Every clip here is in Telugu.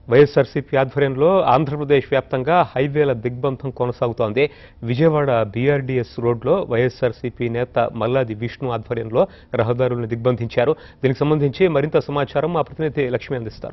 వైఎస్ఆర్సీపీ ఆధ్వర్యంలో ఆంధ్రప్రదేశ్ వ్యాప్తంగా హైవేల దిగ్బంధం కొనసాగుతోంది. విజయవాడ బీఆర్డీఎస్ రోడ్లో వైఎస్ఆర్సీపీ నేత మల్లాది విష్ణు ఆధ్వర్యంలో రహదారులను దిగ్బంధించారు. దీనికి సంబంధించి మరింత సమాచారం మా ప్రతినిధి లక్ష్మి అందిస్తారు.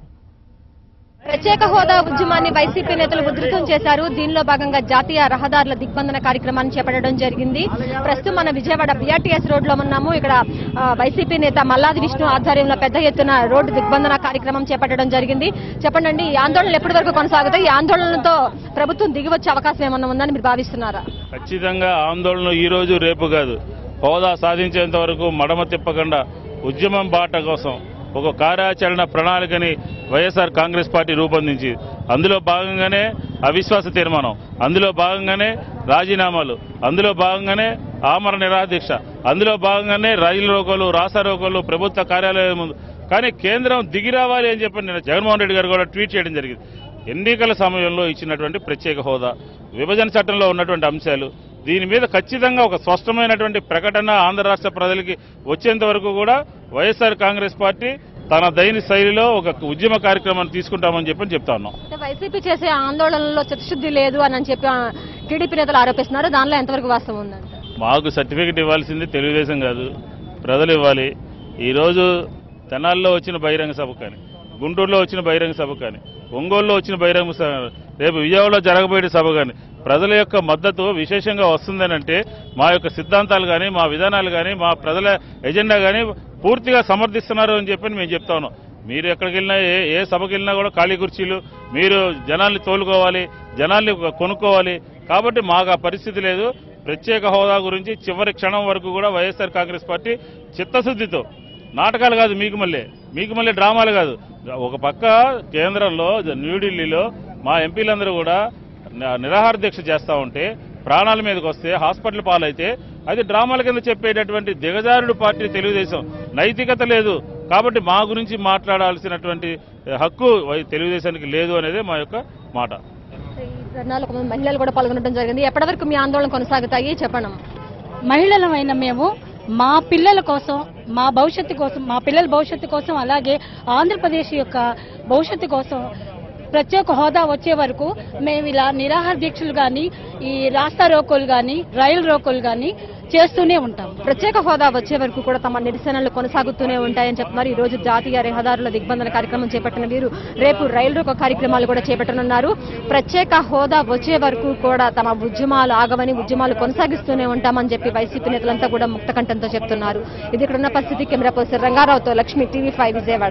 ప్రత్యేక హోదా ఉద్యమాన్ని వైసీపీ నేతలు ఉధృతం చేశారు. దీనిలో భాగంగా జాతీయ రహదారుల దిగ్బంధన కార్యక్రమాన్ని చేపట్టడం జరిగింది. ప్రస్తుతం మన విజయవాడ బీఆర్టీఎస్ రోడ్ లో ఉన్నాము. ఇక్కడ వైసీపీ నేత మల్లాది విష్ణు ఆధ్వర్యంలో పెద్ద ఎత్తున రోడ్డు దిగ్బంధన కార్యక్రమం చేపట్టడం జరిగింది. చెప్పండి, ఈ ఆందోళనలు ఎప్పటి వరకు కొనసాగుతాయి? ఈ ఆందోళనలతో ప్రభుత్వం దిగివచ్చే అవకాశం ఏమన్నా ఉందని మీరు భావిస్తున్నారా? ఖచ్చితంగా ఆందోళన ఈ రోజు రేపు కాదు, హోదా సాధించేంత వరకు మడమ తిప్పకుండా ఉద్యమం బాట కోసం ఒక కార్యాచరణ ప్రణాళికని వైఎస్ఆర్ కాంగ్రెస్ పార్టీ రూపొందించి అందులో భాగంగానే అవిశ్వాస తీర్మానం, అందులో భాగంగానే రాజీనామాలు, అందులో భాగంగానే ఆమరణ నిరాదీక్ష, అందులో భాగంగానే రైలు రోకోలు, రాస్తా రోకోలు, ప్రభుత్వ కార్యాలయం ముందు. కానీ కేంద్రం దిగి రావాలి అని చెప్పి నేను జగన్మోహన్ రెడ్డి గారు కూడా ట్వీట్ చేయడం జరిగింది. ఎన్నికల సమయంలో ఇచ్చినటువంటి ప్రత్యేక హోదా, విభజన చట్టంలో ఉన్నటువంటి అంశాలు, దీని మీద ఖచ్చితంగా ఒక స్పష్టమైనటువంటి ప్రకటన ఆంధ్ర రాష్ట్ర ప్రజలకి వచ్చేంత వరకు కూడా వైఎస్ఆర్ కాంగ్రెస్ పార్టీ తన దైన శైలిలో ఒక ఉద్యమ కార్యక్రమాన్ని తీసుకుంటామని చెప్తా ఉన్నాం. వైసీపీ చేసే ఆందోళనలో చిత్తశుద్ధి లేదు అని చెప్పి టీడీపీ నేతలు ఆరోపిస్తున్నారు. దానిలో ఎంతవరకు వాస్తవం ఉందంటే? మాకు సర్టిఫికెట్ ఇవ్వాల్సింది తెలుగుదేశం కాదు, ప్రజలు ఇవ్వాలి. ఈరోజు తెనాల్లో వచ్చిన బహిరంగ సభ కానీ, గుంటూరులో వచ్చిన బహిరంగ సభ కానీ, ఒంగోలులో వచ్చిన బహిరంగ సభ, రేపు విజయవాడలో జరగబోయే సభ కానీ ప్రజల యొక్క మద్దతు విశేషంగా వస్తుందనంటే మా యొక్క సిద్ధాంతాలు కానీ, మా విధానాలు కానీ, మా ప్రజల ఎజెండా కానీ పూర్తిగా సమర్థిస్తున్నారు అని చెప్పి మేము చెప్తా ఉన్నాం. మీరు ఎక్కడికి వెళ్ళినా ఏ సభకి వెళ్ళినా కూడా ఖాళీ కుర్చీలు, మీరు జనాల్ని తోలుకోవాలి, జనాల్ని కొనుక్కోవాలి. కాబట్టి మాకు ఆ పరిస్థితి లేదు. ప్రత్యేక హోదా గురించి చివరి క్షణం వరకు కూడా వైఎస్ఆర్ కాంగ్రెస్ పార్టీ చిత్తశుద్ధితో, నాటకాలు కాదు, మీకు మళ్ళీ డ్రామాలు కాదు. ఒక పక్క కేంద్రంలో న్యూఢిల్లీలో మా ఎంపీలందరూ కూడా నిరాహార దీక్ష చేస్తూ ఉంటే, ప్రాణాల మీదకి వస్తే, హాస్పిటల్ పాలైతే అది డ్రామాల కింద చెప్పేటటువంటి దిగజారుడు పార్టీ తెలుగుదేశం. నైతికత లేదు. కాబట్టి మా గురించి మాట్లాడాల్సినటువంటి హక్కు తెలుగుదేశానికి లేదు అనేది మా యొక్క మాట. మహిళలు కూడా పాల్గొనడం జరిగింది. ఎప్పటి వరకు మీ ఆందోళన కొనసాగుతాయి చెప్పండి. మహిళలమైన మేము మా పిల్లల కోసం, మా భవిష్యత్తు కోసం, మా పిల్లల భవిష్యత్తు కోసం, అలాగే ఆంధ్రప్రదేశ్ యొక్క భవిష్యత్తు కోసం ప్రత్యేక హోదా వచ్చే వరకు మేము ఇలా నిరాహార దీక్షలు కానీ, ఈ రాస్తా రోకోలు కానీ, రైలు రోకోలు కానీ చేస్తూనే ఉంటాం. ప్రత్యేక హోదా వచ్చే వరకు కూడా తమ నిరసనలు కొనసాగుతూనే ఉంటాయని చెప్తున్నారు. ఈ రోజు జాతీయ రహదారుల దిగ్బంధన కార్యక్రమం చేపట్టిన వీరు రేపు రైలు రోకో కార్యక్రమాలు కూడా చేపట్టనున్నారు. ప్రత్యేక హోదా వచ్చే వరకు కూడా తమ ఉద్యమాలు ఆగవని, ఉద్యమాలు కొనసాగిస్తూనే ఉంటామని చెప్పి వైసీపీ నేతలంతా కూడా ముక్తకంఠంతో చెప్తున్నారు. ఇది ఇక్కడ ఉన్న పరిస్థితి. కెమెరా పర్సన్ రంగారావుతో లక్ష్మి, TV5 విజయవాడ.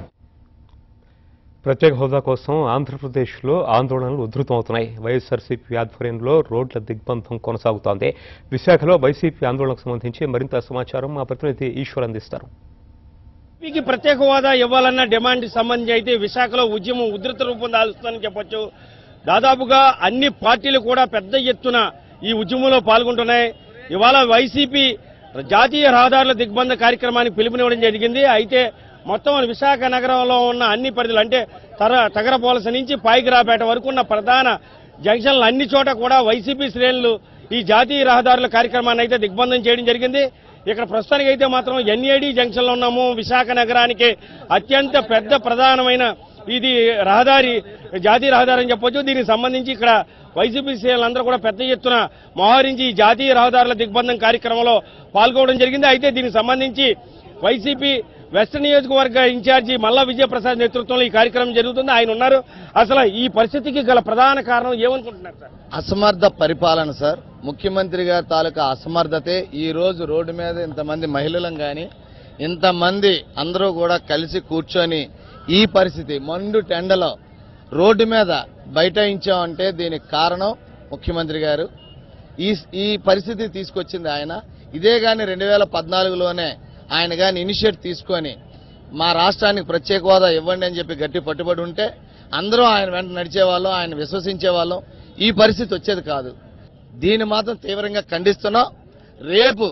ప్రత్యేక హోదా కోసం ఆంధ్రప్రదేశ్లో ఆందోళనలు ఉధృతమవుతున్నాయి. వైఎస్ఆర్సీపీ ఆధ్వర్యంలో రోడ్ల దిగ్బంధం కొనసాగుతోంది. విశాఖలో వైసీపీ ఆందోళనకు సంబంధించి మరింత సమాచారం మా ప్రతినిధి ఈశ్వర్ అందిస్తారు. ఏపీకి ప్రత్యేక హోదా ఇవ్వాలన్న డిమాండ్ సంబంధించి అయితే విశాఖలో ఉద్యమం ఉధృత రూపం దాల్స్తుందని చెప్పొచ్చు. దాదాపుగా అన్ని పార్టీలు కూడా పెద్ద ఎత్తున ఈ ఉద్యమంలో పాల్గొంటున్నాయి. ఇవాళ వైసీపీ జాతీయ రహదారుల దిగ్బంధ కార్యక్రమానికి పిలుపునివ్వడం జరిగింది. అయితే మొత్తం విశాఖ నగరంలో ఉన్న అన్ని పరిధులు, అంటే తగరపోలస నుంచి పాయికిరాపేట వరకు ఉన్న ప్రధాన జంక్షన్లు అన్ని చోట కూడా వైసీపీ శ్రేణులు ఈ జాతీయ రహదారుల కార్యక్రమాన్ని అయితే దిగ్బంధం చేయడం జరిగింది. ఇక్కడ ప్రస్తుతానికి అయితే మాత్రం NAD జంక్షన్లో ఉన్నాము. విశాఖ నగరానికి అత్యంత పెద్ద ప్రధానమైన ఇది రహదారి, జాతీయ రహదారి అని చెప్పొచ్చు. దీనికి సంబంధించి ఇక్కడ వైసీపీ శ్రేణులందరూ కూడా పెద్ద ఎత్తున మోహరించి ఈ జాతీయ రహదారుల దిగ్బంధం కార్యక్రమంలో పాల్గొనడం జరిగింది. అయితే దీనికి సంబంధించి వైసీపీ వెస్ట్ నియోజకవర్గ ఇన్ఛార్జి మల్లా విజయప్రసాద్ నేతృత్వంలో ఈ కార్యక్రమం జరుగుతుంది. ఆయన ఉన్నారు. అసలు ఈ పరిస్థితికి గల ప్రధాన కారణం ఏమనుకుంటున్నారు సార్? అసమర్థ పరిపాలన సార్. ముఖ్యమంత్రి గారి తాలూకా అసమర్థతే ఈ రోజు రోడ్డు మీద ఇంతమంది మహిళలను కానీ, ఇంతమంది అందరూ కూడా కలిసి కూర్చొని ఈ పరిస్థితి మండు టెండలో రోడ్డు మీద బైఠాయించామంటే దీనికి కారణం ముఖ్యమంత్రి గారు. ఈ పరిస్థితి తీసుకొచ్చింది ఆయన. ఇదే గాని 2014లోనే ఆయన కానీ ఇనిషియేట్ తీసుకొని మా రాష్ట్రానికి ప్రత్యేక హోదా ఇవ్వండి అని చెప్పి గట్టి పట్టుబడి ఉంటే అందరూ ఆయన వెంట నడిచేవాళ్ళం, ఆయన విశ్వసించేవాళ్ళం. ఈ పరిస్థితి వచ్చేది కాదు. దీన్ని మాత్రం తీవ్రంగా ఖండిస్తున్నాం. రేపు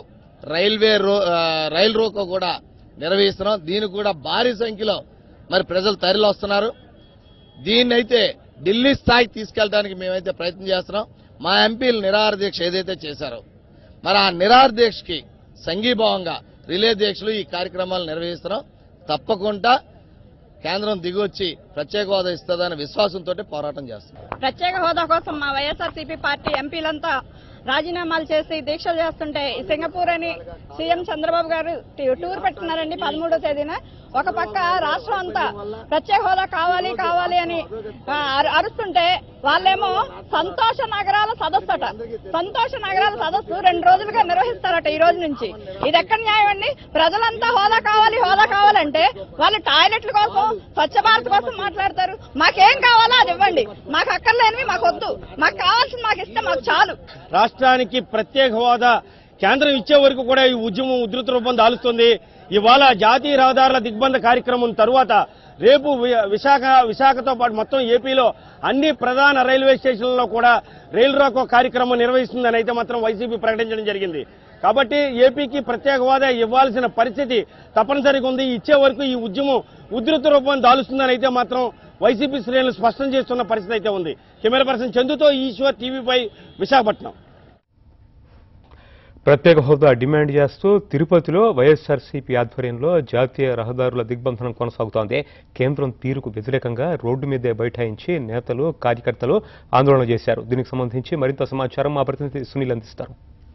రైలు రోకో కూడా నిర్వహిస్తున్నాం. దీనికి కూడా భారీ సంఖ్యలో మరి ప్రజలు తరలి వస్తున్నారు. దీన్నైతే ఢిల్లీ స్థాయికి తీసుకెళ్ళడానికి మేమైతే ప్రయత్నం చేస్తున్నాం. మా ఎంపీలు నిరాహార దీక్ష ఏదైతే చేశారో మరి ఆ నిరాహార దీక్షకి సంఘీభావంగా రిలే దీక్షలు ఈ కార్యక్రమాలు నిర్వహిస్తున్నాం. తప్పకుండా కేంద్రం దిగొచ్చి ప్రత్యేక హోదా ఇస్తుందనే విశ్వాసంతో పోరాటం చేస్తున్నాం. ప్రత్యేక హోదా కోసం మా వైఎస్ఆర్సీపీ పార్టీ ఎంపీలంతా రాజీనామాలు చేసి దీక్షలు చేస్తుంటే సింగపూర్ అని సీఎం చంద్రబాబు గారు టూర్ పెట్టుకున్నారండి 13వ తేదీన. ఒక పక్క రాష్ట్రం అంతా ప్రత్యేక హోదా కావాలి కావాలి అని అరుస్తుంటే వాళ్ళేమో సంతోష నగరాల సదస్సు అట. సంతోష నగరాల సదస్సు 2 రోజులుగా నిర్వహిస్తారట ఈ రోజు నుంచి. ఇది ఎక్కడ న్యాయం అండి? ప్రజలంతా హోదా కావాలంటే వాళ్ళు టాయిలెట్ల కోసం స్వచ్ఛ భారత్ కోసం మాట్లాడతారు. మాకేం కావాలో అది ఇవ్వండి, మాకు అక్కర్లేనివి మాకు వద్దు, మాకు కావాల్సింది మాకు ఇస్తే మాకు చాలు. రాష్ట్రానికి ప్రత్యేక హోదా కేంద్రం ఇచ్చే వరకు కూడా ఈ ఉద్యమం ఉధృత రూపం దాలుస్తుంది. ఇవాళ జాతీయ రహదారుల దిగ్బంధ కార్యక్రమం తరువాత రేపు విశాఖతో పాటు మొత్తం ఏపీలో అన్ని ప్రధాన రైల్వే స్టేషన్లలో కూడా రైలు రోకో కార్యక్రమం నిర్వహిస్తుందని అయితే మాత్రం వైసీపీ ప్రకటించడం జరిగింది. కాబట్టి ఏపీకి ప్రత్యేక హోదా ఇవ్వాల్సిన పరిస్థితి తప్పనిసరిగా ఉంది. ఇచ్చే వరకు ఈ ఉద్యమం ఉధృత రూపం దాలుస్తుందని అయితే మాత్రం వైసీపీ శ్రేణులు స్పష్టం చేస్తున్న పరిస్థితి అయితే ఉంది. కెమెరా పర్సన్ చందుతో ఈశ్వర్, టీవీ5 విశాఖపట్నం. ప్రత్యేక హోదా డిమాండ్ చేస్తూ తిరుపతిలో వైఎస్ఆర్సీపీ ఆధ్వర్యంలో జాతీయ రహదారుల దిగ్బంధనం కొనసాగుతోంది. కేంద్రం తీరుకు వ్యతిరేకంగా రోడ్డు మీదే బైఠాయించి నేతలు, కార్యకర్తలు ఆందోళన చేశారు. దీనికి సంబంధించి మరింత సమాచారం మా ప్రతినిధి సునీల్ అందిస్తారు.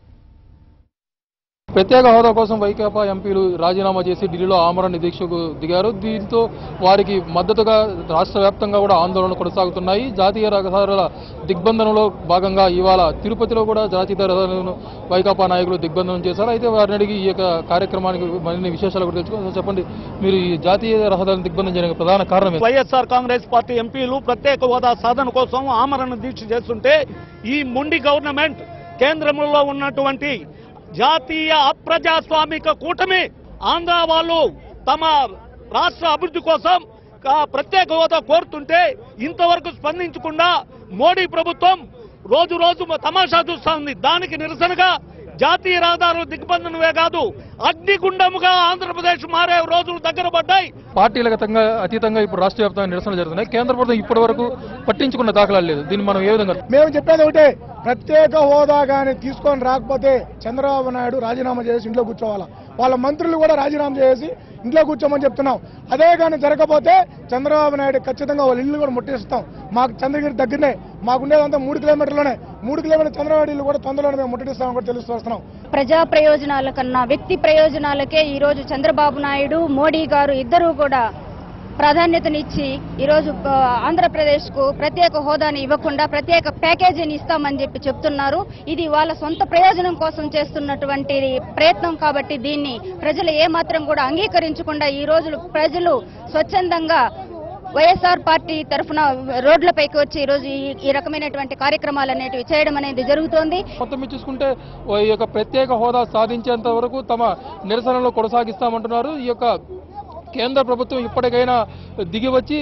ప్రత్యేక హోదా కోసం వైకాపా ఎంపీలు రాజీనామా చేసి ఢిల్లీలో ఆమరణ దీక్షకు దిగారు. దీంతో వారికి మద్దతుగా రాష్ట్ర వ్యాప్తంగా కూడా ఆందోళనలు కొనసాగుతున్నాయి. జాతీయ రహదారుల దిగ్బంధనంలో భాగంగా ఇవాళ తిరుపతిలో కూడా జాతీయ రహదారులను వైకాపా నాయకులు దిగ్బంధనం చేశారు. అయితే వారిని అడిగి ఈ యొక్క కార్యక్రమానికి మరిన్ని విశేషాలు కూడా తెలుసుకోవాలి. చెప్పండి, మీరు ఈ జాతీయ రహదారులను దిగ్బంధం చేయడానికి ప్రధాన కారణం ఏంటి? వైఎస్ఆర్ కాంగ్రెస్ పార్టీ ఎంపీలు ప్రత్యేక హోదా సాధన కోసం ఆమరణ దీక్ష చేస్తుంటే ఈ మొండి గవర్నమెంట్ కేంద్రంలో ఉన్నటువంటి జాతీయ అప్రజాస్వామిక కూటమి ఆంధ్ర వాళ్ళు తమ రాష్ట్ర అభివృద్ధి కోసం ప్రత్యేక హోదా కోరుతుంటే ఇంతవరకు స్పందించకుండా మోడీ ప్రభుత్వం రోజు రోజు తమాషా చూస్తా ఉంది. దానికి నిరసనగా జాతీయ రహదారుల దిగ్బంధనమే కాదు, అగ్నిగుండముగా ఆంధ్రప్రదేశ్ మారే రోజులు దగ్గర పడ్డాయి. పార్టీలకు అతీతంగా ఇప్పుడు రాష్ట్ర వ్యాప్తంగా నిరసనలు జరుగుతున్నాయి. కేంద్ర ప్రభుత్వం ఇప్పటి వరకు పట్టించుకున్న దాఖలాలు లేదు. దీన్ని మనం ఏ విధంగా? మేము చెప్పేది ఒకటే, ప్రత్యేక హోదా కానీ తీసుకొని రాకపోతే చంద్రబాబు నాయుడు రాజీనామా చేసి ఇంట్లో కూర్చోవాలా. వాళ్ళ మంత్రులు కూడా రాజీనామా చేసి ఇంట్లో కూర్చోమని చెప్తున్నాం. అదే కానీ జరగకపోతే చంద్రబాబు నాయుడు ఖచ్చితంగా వాళ్ళ ఇల్లు కూడా ముట్టిస్తాం. మాకు చంద్రగిరి దగ్గరనే, మాకుండేదంతా 3 కిలోమీటర్లోనే. 3 కిలోమీటర్ చంద్రబాబు ఇల్లు కూడా తొందరలోనే మేము ముట్టిస్తామని కూడా తెలుస్తూ వస్తున్నాం. ప్రజా ప్రయోజనాల కన్నా వ్యక్తి ప్రయోజనాలకే ఈ రోజు చంద్రబాబు నాయుడు, మోడీ గారు ఇద్దరూ కూడా ప్రాధాన్యతనిచ్చి ఈరోజు ఆంధ్రప్రదేశ్ కు ప్రత్యేక హోదాని ఇవ్వకుండా ప్రత్యేక ప్యాకేజీని ఇస్తామని చెప్తున్నారు. ఇది వాళ్ళ సొంత ప్రయోజనం కోసం చేస్తున్నటువంటి ప్రయత్నం. కాబట్టి దీన్ని ప్రజలు ఏమాత్రం కూడా అంగీకరించకుండా ఈ రోజు ప్రజలు స్వచ్ఛందంగా వైఎస్ఆర్ పార్టీ తరఫున రోడ్లపైకి వచ్చి ఈ రోజు ఈ రకమైనటువంటి కార్యక్రమాలు అనేటివి చేయడం అనేది జరుగుతోంది. మొత్తం మీరు చూసుకుంటే ఈ యొక్క ప్రత్యేక హోదా సాధించేంత వరకు తమ నిరసనలో కొనసాగిస్తామంటున్నారు. ఈ యొక్క కేంద్ర ప్రభుత్వం ఇప్పటికైనా దిగి వచ్చి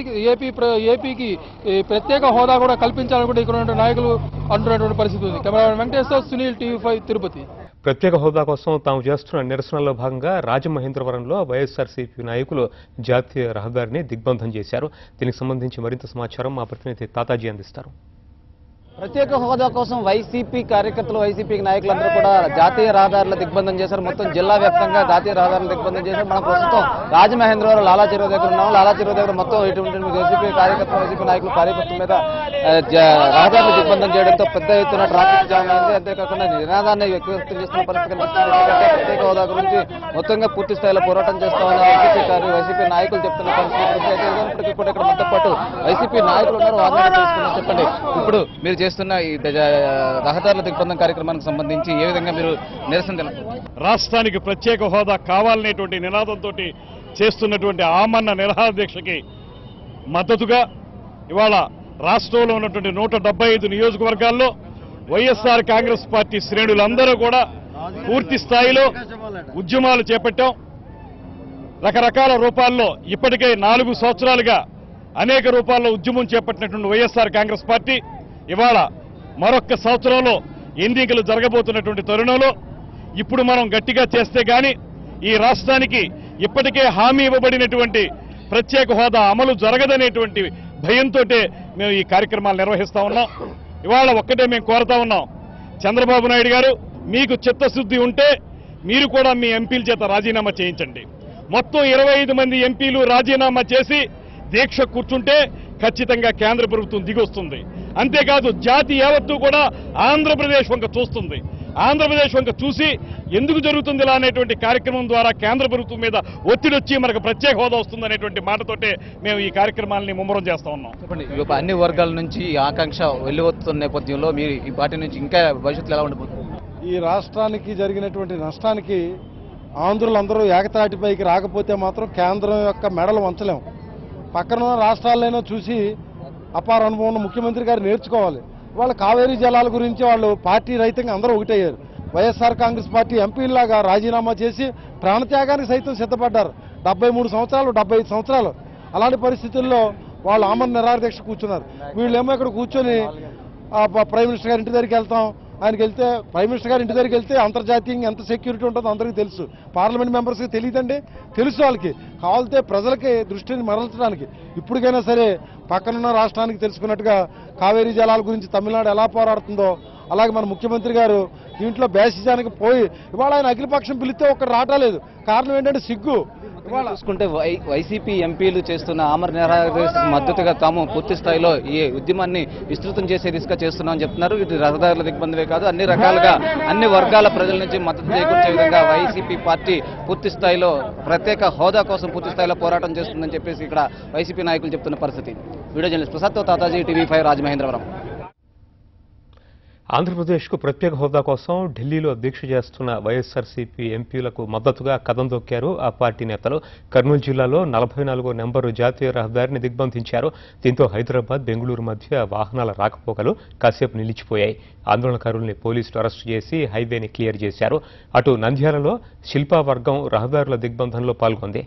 ఏపీకి ప్రత్యేక హోదా కూడా కల్పించాలనుకుంటే ఇక్కడ ఉన్న నాయకులు అంటున్నటువంటి పరిస్థితి ఉంది. కెమెరామెన్ వెంకటేశ్వర, సునీల్, టీవీ5 తిరుపతి. ప్రత్యేక హోదా కోసం తాము చేస్తున్న నిరసనలో భాగంగా రాజమహేంద్రవరంలో వైఎస్ఆర్సీపీ నాయకులు జాతీయ రహదారిని దిగ్బంధం చేశారు. దీనికి సంబంధించి మరింత సమాచారం మా ప్రతినిధి తాతాజీ అందిస్తారు. ప్రత్యేక హోదా కోసం వైసీపీ కార్యకర్తలు, వైసీపీ నాయకులందరూ కూడా జాతీయ రహదారుల దిగ్బంధం చేశారు. మొత్తం జిల్లా వ్యాప్తంగా జాతీయ రహదారుల దిగ్బంధం చేశారు. మనం ప్రస్తుతం రాజమహేంద్రవరం లాలా చెరువు దగ్గర ఉన్నాం. లాలా చెరువు దగ్గర మొత్తం ఇటువంటి వైసీపీ కార్యకర్తలు, వైసీపీ నాయకులు కార్యకర్తల మీద రహదారులు దిగ్బంధం చేయడంతో పెద్ద ఎత్తున ట్రాఫిక్ జామ్ అయింది. అంతేకాకుండా నినాదాన్ని వ్యక్తం చేస్తున్న పరిస్థితి కనిపిస్తుంది. ప్రత్యేక హోదా గురించి మొత్తంగా పూర్తి స్థాయిలో పోరాటం చేస్తామని వైసీపీ నాయకులు చెప్తున్న పరిస్థితి. అయితే ఇప్పటికీ కూడా ఇక్కడ మనతో పాటు వైసీపీ నాయకులు ఉన్నారు. వాదన చేసుకున్నారు. చెప్పండి, ఇప్పుడు మీరు చేస్తున్న ఈ రహదారుల దిగ్బంధం కార్యక్రమానికి సంబంధించి ఏ విధంగా మీరు నిరసన తెలుపుతున్నారు? రాష్ట్రానికి ప్రత్యేక హోదా కావాలనేటువంటి నినాదంతో చేస్తున్నటువంటి ఆమరణ నిరాహార దీక్షకి మద్దతుగా ఇవాళ రాష్ట్రంలో ఉన్నటువంటి 175 నియోజకవర్గాల్లో వైఎస్ఆర్ కాంగ్రెస్ పార్టీ శ్రేణులందరూ కూడా పూర్తి స్థాయిలో ఉద్యమాలు చేపట్టాం. రకరకాల రూపాల్లో ఇప్పటికే 4 సంవత్సరాలుగా అనేక రూపాల్లో ఉద్యమం చేపట్టినటువంటి వైఎస్ఆర్ కాంగ్రెస్ పార్టీ ఇవాళ మరొక్క సంవత్సరంలో ఎన్నికలు జరగబోతున్నటువంటి తరుణంలో ఇప్పుడు మనం గట్టిగా చేస్తే గాని ఈ రాష్ట్రానికి ఇప్పటికే హామీ ఇవ్వబడినటువంటి ప్రత్యేక హోదా అమలు జరగదనేటువంటి భయంతో మేము ఈ కార్యక్రమాలు నిర్వహిస్తా ఉన్నాం. ఇవాళ ఒక్కటే మేము కోరుతా ఉన్నాం, చంద్రబాబు నాయుడు గారు మీకు చిత్తశుద్ధి ఉంటే మీరు కూడా మీ ఎంపీల చేత రాజీనామా చేయించండి. మొత్తం 25 మంది ఎంపీలు రాజీనామా చేసి దీక్ష కూర్చుంటే ఖచ్చితంగా కేంద్ర ప్రభుత్వం దిగొస్తుంది. అంతేకాదు జాతి యావత్తు కూడా ఆంధ్రప్రదేశ్ వంక చూస్తుంది. ఆంధ్రప్రదేశ్ వంక చూసి ఎందుకు జరుగుతుంది ఇలా అనేటువంటి కార్యక్రమం ద్వారా కేంద్ర ప్రభుత్వం మీద ఒత్తిడి వచ్చి మనకు ప్రత్యేక హోదా వస్తుంది అనేటువంటి మాటతోటే మేము ఈ కార్యక్రమాలని ముమ్మరం చేస్తా ఉన్నాం. చెప్పండి, అన్ని వర్గాల నుంచి ఈ ఆకాంక్ష వెల్లువెత్తుతున్న నేపథ్యంలో మీరు ఈ పార్టీ నుంచి ఇంకా భవిష్యత్తులో ఎలా ఉండబోతుంది? ఈ రాష్ట్రానికి జరిగినటువంటి నష్టానికి ఆంధ్రులందరూ ఏకతాటిపైకి రాకపోతే మాత్రం కేంద్రం యొక్క మెడలు వంచలేం. పక్కన రాష్ట్రాలైనా చూసి అపార అనుభవం ఉన్న ముఖ్యమంత్రి గారు నేర్చుకోవాలి. వాళ్ళ కావేరీ జలాల గురించి వాళ్ళు పార్టీ రహితంగా అందరూ ఒకటయ్యారు. వైఎస్ఆర్ కాంగ్రెస్ పార్టీ ఎంపీలాగా రాజీనామా చేసి ప్రాణత్యాగానికి సైతం సిద్ధపడ్డారు. 73 సంవత్సరాలు 75 సంవత్సరాలు అలాంటి పరిస్థితుల్లో వాళ్ళు ఆమరణ నిరాహార దీక్ష కూర్చున్నారు. వీళ్ళేమో ఇక్కడ కూర్చొని ప్రైమ్ మినిస్టర్ గారి ఇంటి దగ్గరికి వెళ్తాం, ఆయనకి వెళ్తే ప్రైమ్ మినిస్టర్ గారి ఇంటి దగ్గరికి వెళ్తే అంతర్జాతీయంగా ఎంత సెక్యూరిటీ ఉంటుందో అందరికీ తెలుసు. పార్లమెంట్ మెంబర్స్కి తెలియదండి, తెలుసు వాళ్ళకి. కావాలితే ప్రజలకి దృష్టిని మరల్చడానికి ఇప్పటికైనా సరే పక్కనున్న రాష్ట్రానికి తెలుసుకున్నట్టుగా కావేరీ జలాల గురించి తమిళనాడు ఎలా పోరాడుతుందో అలాగే మన ముఖ్యమంత్రి గారు దీంట్లో బేసిజానికి పోయి ఇవాళ ఆయన అఖిలపక్షం పిలిస్తే ఒక్కటి రావట్లేదు. కారణం ఏంటంటే సిగ్గు. చూసుకుంటే వైసీపీ ఎంపీలు చేస్తున్న ఆమరణ నిరాహార మద్దతుగా తాము పూర్తి స్థాయిలో ఈ ఉద్యమాన్ని విస్తృతం చేసే దిశగా చేస్తున్నామని చెప్తున్నారు. ఇది రహదారుల దిగ్బంధమే కాదు, అన్ని రకాలుగా అన్ని వర్గాల ప్రజల నుంచి మద్దతు చేకూర్చే విధంగా వైసీపీ పార్టీ పూర్తి స్థాయిలో ప్రత్యేక హోదా కోసం పూర్తి స్థాయిలో పోరాటం చేస్తుందని చెప్పేసి ఇక్కడ వైసీపీ నాయకులు చెప్తున్న పరిస్థితి. వీడియో జర్నలిస్ట్ ప్రసాద్తో తాతాజీ, TV5 రాజమహేంద్రవరం. ఆంధ్రప్రదేశ్కు ప్రత్యేక హోదా కోసం ఢిల్లీలో దీక్ష చేస్తున్న వైఎస్ఆర్సీపీ ఎంపీలకు మద్దతుగా కదం దొక్కారు ఆ పార్టీ నేతలు. కర్నూలు జిల్లాలో 44వ నెంబరు జాతీయ రహదారిని దిగ్బంధించారు. దీంతో హైదరాబాద్, బెంగళూరు మధ్య వాహనాల రాకపోకలు కాసేపు నిలిచిపోయాయి. ఆందోళనకారుల్ని పోలీసులు అరెస్టు చేసి హైవేని క్లియర్ చేశారు. అటు నంద్యాలలో శిల్పా వర్గం రహదారుల దిగ్బంధంలో పాల్గొంది.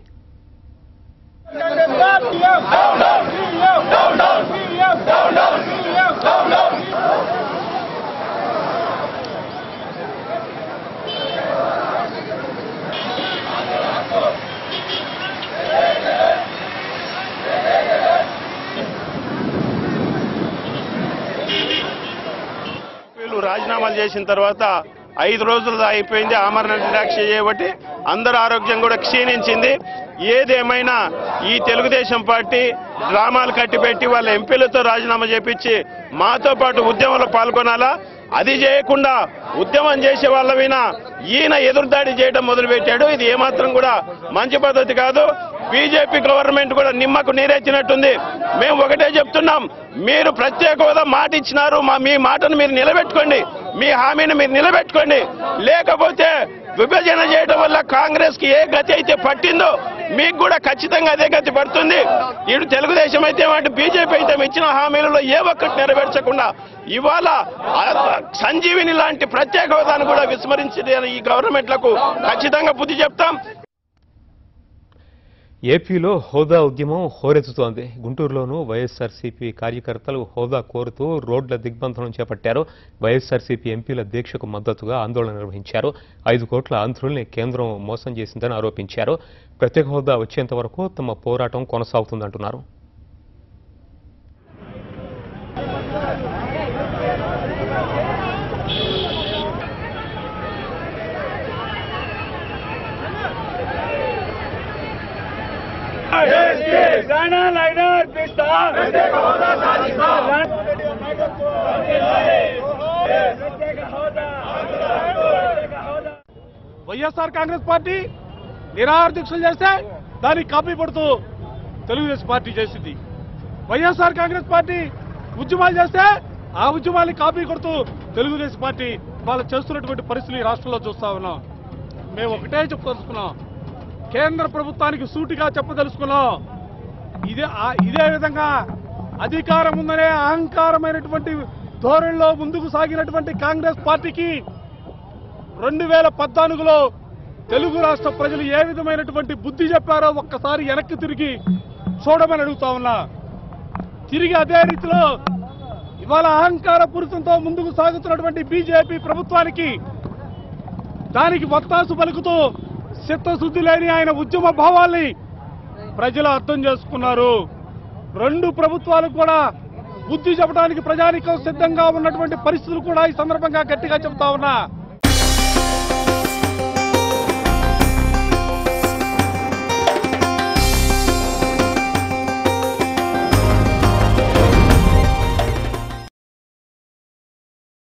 రాజీనామాలు చేసిన తర్వాత 5 రోజులు అయిపోయింది. ఆమరణ నిరాక్ష చేయబట్టి అందరి ఆరోగ్యం కూడా క్షీణించింది. ఏదేమైనా ఈ తెలుగుదేశం పార్టీ డ్రామాలు కట్టిపెట్టి వాళ్ళ ఎంపీలతో రాజీనామా చేపించి మాతో పాటు ఉద్యమంలో పాల్గొనాలా, అది చేయకుండా ఉద్యమం చేసే వాళ్ళ వినా ఈయన ఎదురుదాడి చేయడం మొదలుపెట్టాడు. ఇది ఏమాత్రం కూడా మంచి పద్ధతి కాదు. బీజేపీ గవర్నమెంట్ కూడా నిమ్మకు నీరెత్తినట్టుంది. మేము ఒకటే చెప్తున్నాం, మీరు ప్రత్యేక హోదా మాట ఇచ్చినారు, మీ మాటను మీరు నిలబెట్టుకోండి, మీ హామీని మీరు నిలబెట్టుకోండి. లేకపోతే విభజన చేయడం వల్ల కాంగ్రెస్ కి ఏ గతి అయితే పట్టిందో మీకు కూడా ఖచ్చితంగా అదే గతి పడుతుంది. ఇటు తెలుగుదేశం అయితే అటు బీజేపీ అయితే ఇచ్చిన హామీలలో ఏ ఒక్కటి నెరవేర్చకుండా ఇవాళ సంజీవిని లాంటి ప్రత్యేక హోదాను కూడా విస్మరించిన ఈ గవర్నమెంట్లకు ఖచ్చితంగా బుద్ధి చెప్తాం. ఏపీలో హోదా ఉద్యమం హోరెత్తుతోంది. గుంటూరులోనూ వైఎస్ఆర్సీపీ కార్యకర్తలు హోదా కోరుతూ రోడ్ల దిగ్బంధనం చేపట్టారు. వైఎస్ఆర్సీపీ ఎంపీల దీక్షకు మద్దతుగా ఆందోళన నిర్వహించారు. 5 కోట్ల ఆంధ్రుల్ని కేంద్రం మోసం చేసిందని ఆరోపించారు. ప్రత్యేక హోదా వచ్చేంత వరకు తమ పోరాటం కొనసాగుతుందంటున్నారు. వైఎస్ఆర్ కాంగ్రెస్ పార్టీ నిరాహార దీక్షలు చేస్తే దానికి కాపీ పడుతూ తెలుగుదేశం పార్టీ చేసింది. వైఎస్ఆర్ కాంగ్రెస్ పార్టీ ఉద్యమాలు చేస్తే ఆ ఉద్యమాన్ని కాపీ కొడుతూ తెలుగుదేశం పార్టీ వాళ్ళు చేస్తున్నటువంటి పరిస్థితులు ఈ రాష్ట్రంలో చూస్తా ఉన్నాం. మేము ఒకటే చెప్పదలుచుకున్నాం, కేంద్ర ప్రభుత్వానికి సూటిగా చెప్పదలుచుకున్నాం. ఇదే విధంగా అధికారం ఉందనే అహంకారమైనటువంటి ధోరణిలో ముందుకు సాగినటువంటి కాంగ్రెస్ పార్టీకి 2014లో తెలుగు రాష్ట్ర ప్రజలు ఏ విధమైనటువంటి బుద్ధి చెప్పారో ఒక్కసారి వెనక్కి తిరిగి చూడమని అడుగుతా ఉన్నా. తిరిగి అదే రీతిలో ఇవాళ అహంకార పూరితంతో ముందుకు సాగుతున్నటువంటి బీజేపీ ప్రభుత్వానికి దానికి వత్తాసు పలుకుతూ చిత్తశుద్ధి లేని ఆయన ఉద్యమ భావాల్ని ప్రజలు అర్థం చేసుకున్నారు. 2 ప్రభుత్వాలకు కూడా బుద్ధి చెప్పడానికి ప్రజానికం సిద్ధంగా ఉన్నటువంటి పరిస్థితులు కూడా ఈ సందర్భంగా గట్టిగా చెప్తా ఉన్నా.